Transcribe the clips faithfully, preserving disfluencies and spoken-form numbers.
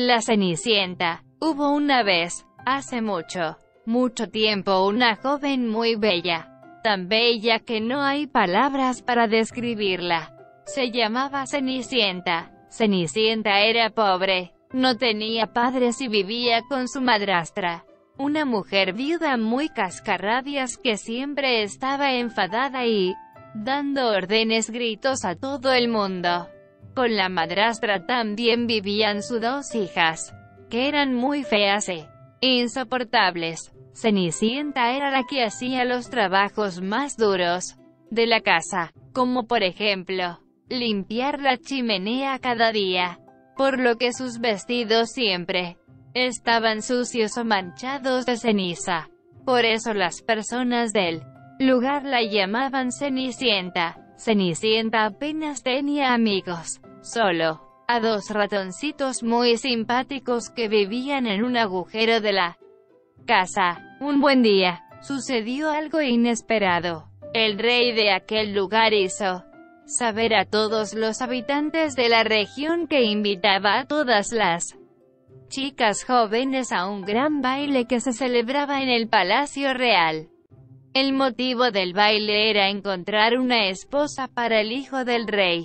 La Cenicienta. Hubo una vez, hace mucho, mucho tiempo, una joven muy bella. Tan bella que no hay palabras para describirla. Se llamaba Cenicienta. Cenicienta era pobre, no tenía padres y vivía con su madrastra. Una mujer viuda muy cascarrabias que siempre estaba enfadada y dando órdenes gritos a todo el mundo. Con la madrastra también vivían sus dos hijas, que eran muy feas e insoportables. Cenicienta era la que hacía los trabajos más duros de la casa, como por ejemplo, limpiar la chimenea cada día, por lo que sus vestidos siempre estaban sucios o manchados de ceniza. Por eso las personas del lugar la llamaban Cenicienta. Cenicienta apenas tenía amigos, solo a dos ratoncitos muy simpáticos que vivían en un agujero de la casa. Un buen día, sucedió algo inesperado. El rey de aquel lugar hizo saber a todos los habitantes de la región que invitaba a todas las chicas jóvenes a un gran baile que se celebraba en el Palacio Real. El motivo del baile era encontrar una esposa para el hijo del rey,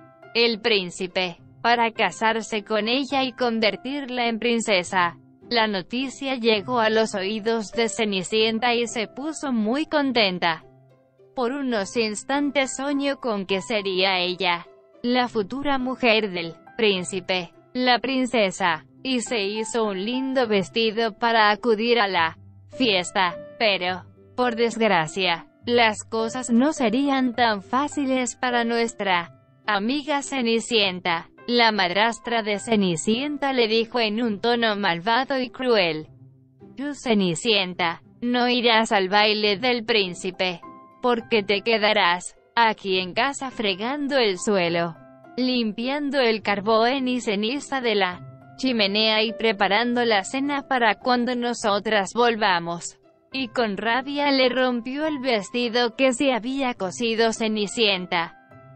el príncipe, para casarse con ella y convertirla en princesa. La noticia llegó a los oídos de Cenicienta y se puso muy contenta. Por unos instantes soñó con que sería ella la futura mujer del príncipe, la princesa, y se hizo un lindo vestido para acudir a la fiesta. Pero, por desgracia, las cosas no serían tan fáciles para nuestra amiga Cenicienta. La madrastra de Cenicienta le dijo en un tono malvado y cruel: «Tú, Cenicienta, no irás al baile del príncipe, porque te quedarás aquí en casa fregando el suelo, limpiando el carbón y ceniza de la chimenea y preparando la cena para cuando nosotras volvamos». Y con rabia le rompió el vestido que se había cosido Cenicienta.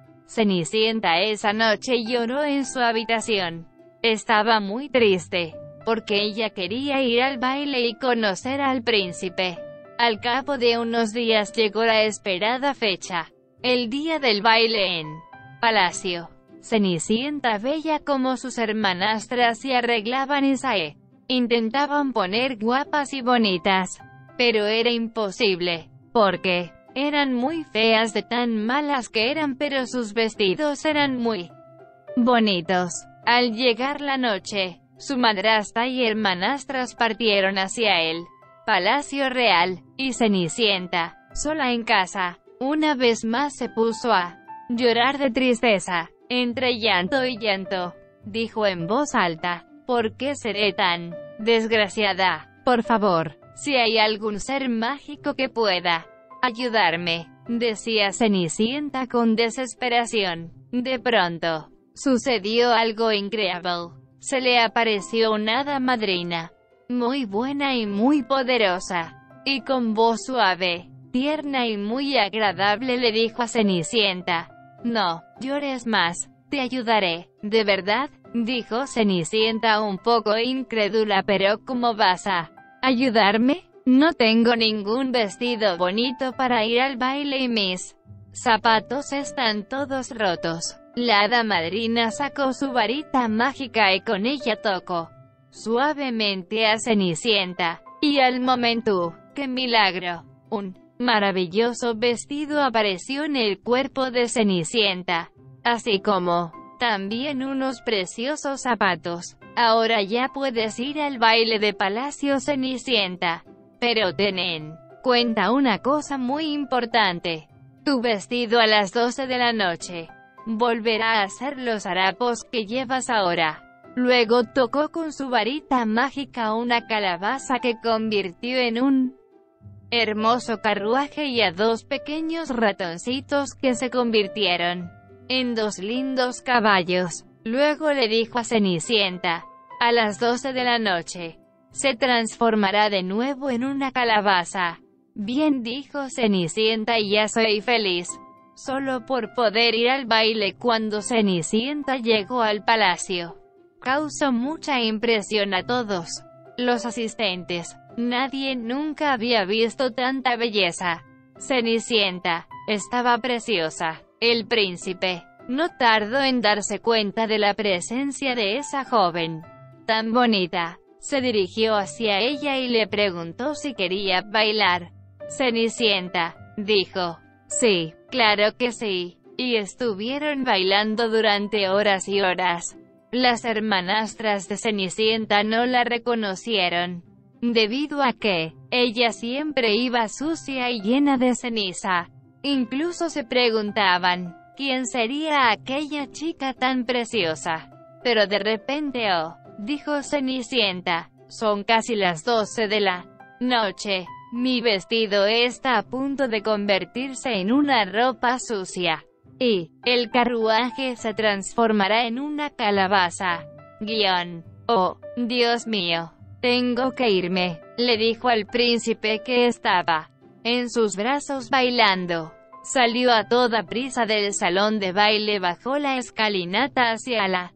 Cenicienta esa noche lloró en su habitación. Estaba muy triste, porque ella quería ir al baile y conocer al príncipe. Al cabo de unos días llegó la esperada fecha, el día del baile en palacio. Cenicienta, bella como sus hermanastras, se arreglaban y se intentaban poner guapas y bonitas. Pero era imposible, porque eran muy feas de tan malas que eran, pero sus vestidos eran muy bonitos. Al llegar la noche, su madrastra y hermanastras partieron hacia el Palacio Real, y Cenicienta, sola en casa, una vez más se puso a llorar de tristeza. Entre llanto y llanto, dijo en voz alta: «¿Por qué seré tan desgraciada? Por favor, si hay algún ser mágico que pueda ayudarme», decía Cenicienta con desesperación. De pronto, sucedió algo increíble. Se le apareció una hada madrina, muy buena y muy poderosa, y con voz suave, tierna y muy agradable le dijo a Cenicienta: «No llores más, te ayudaré». «¿De verdad?», dijo Cenicienta un poco incrédula. «¿Pero cómo vas a ayudarme? No tengo ningún vestido bonito para ir al baile y mis zapatos están todos rotos». La hada madrina sacó su varita mágica y con ella tocó suavemente a Cenicienta, y al momento, ¡qué milagro!, un maravilloso vestido apareció en el cuerpo de Cenicienta, así como también unos preciosos zapatos. «Ahora ya puedes ir al baile de palacio, Cenicienta. Pero ten en cuenta una cosa muy importante. Tu vestido a las doce de la noche volverá a ser los harapos que llevas ahora». Luego tocó con su varita mágica una calabaza que convirtió en un hermoso carruaje y a dos pequeños ratoncitos que se convirtieron en dos lindos caballos. Luego le dijo a Cenicienta: «A las doce de la noche se transformará de nuevo en una calabaza». «Bien», dijo Cenicienta, «y ya soy feliz, solo por poder ir al baile». Cuando Cenicienta llegó al palacio, causó mucha impresión a todos los asistentes. Nadie nunca había visto tanta belleza. Cenicienta estaba preciosa. El príncipe no tardó en darse cuenta de la presencia de esa joven tan bonita. Se dirigió hacia ella y le preguntó si quería bailar. Cenicienta dijo, sí, claro que sí, y estuvieron bailando durante horas y horas. Las hermanastras de Cenicienta no la reconocieron, debido a que ella siempre iba sucia y llena de ceniza. Incluso se preguntaban, ¿quién sería aquella chica tan preciosa? Pero de repente, oh, dijo Cenicienta, son casi las doce de la noche. Mi vestido está a punto de convertirse en una ropa sucia. Y el carruaje se transformará en una calabaza. Guión. Oh, Dios mío. Tengo que irme, le dijo al príncipe que estaba en sus brazos bailando. Salió a toda prisa del salón de baile, bajó la escalinata hacia la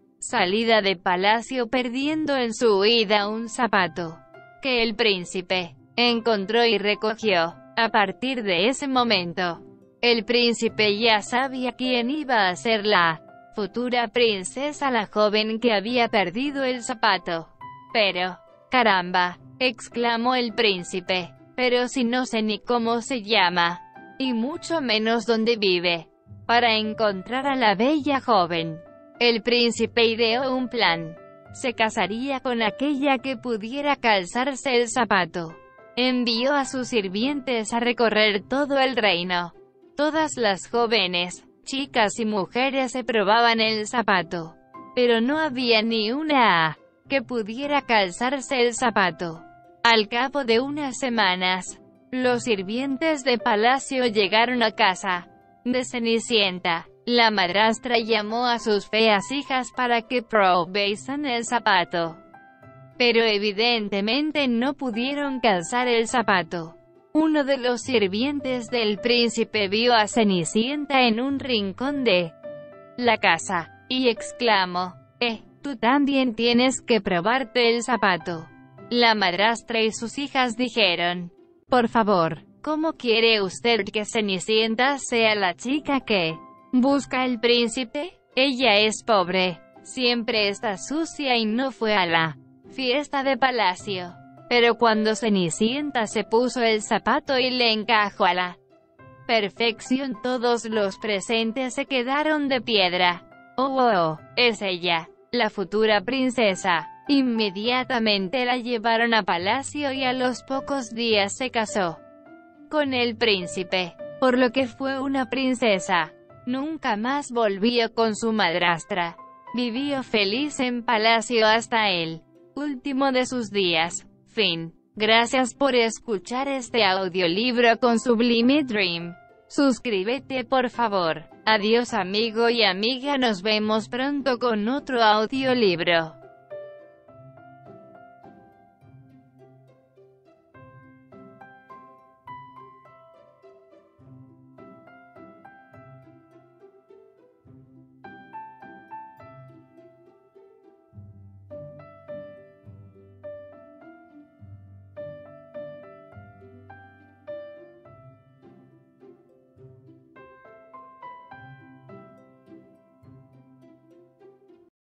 salida de palacio, perdiendo en su huida un zapato que el príncipe encontró y recogió. A partir de ese momento, el príncipe ya sabía quién iba a ser la futura princesa, la joven que había perdido el zapato. Pero, caramba, exclamó el príncipe, pero si no sé ni cómo se llama, y mucho menos dónde vive, para encontrar a la bella joven. El príncipe ideó un plan. Se casaría con aquella que pudiera calzarse el zapato. Envió a sus sirvientes a recorrer todo el reino. Todas las jóvenes, chicas y mujeres se probaban el zapato, pero no había ni una que pudiera calzarse el zapato. Al cabo de unas semanas, los sirvientes de palacio llegaron a casa de Cenicienta. La madrastra llamó a sus feas hijas para que probasen el zapato, pero evidentemente no pudieron calzar el zapato. Uno de los sirvientes del príncipe vio a Cenicienta en un rincón de la casa, y exclamó, «Eh, tú también tienes que probarte el zapato». La madrastra y sus hijas dijeron, «Por favor, ¿cómo quiere usted que Cenicienta sea la chica que busca el príncipe? Ella es pobre, siempre está sucia y no fue a la fiesta de palacio». Pero cuando Cenicienta se puso el zapato y le encajó a la perfección, todos los presentes se quedaron de piedra. «Oh, oh, oh, es ella, la futura princesa». Inmediatamente la llevaron a palacio y a los pocos días se casó con el príncipe, por lo que fue una princesa. Nunca más volvió con su madrastra. Vivió feliz en palacio hasta el último de sus días. Fin. Gracias por escuchar este audiolibro con Sublime Dream. Suscríbete por favor. Adiós amigo y amiga, nos vemos pronto con otro audiolibro.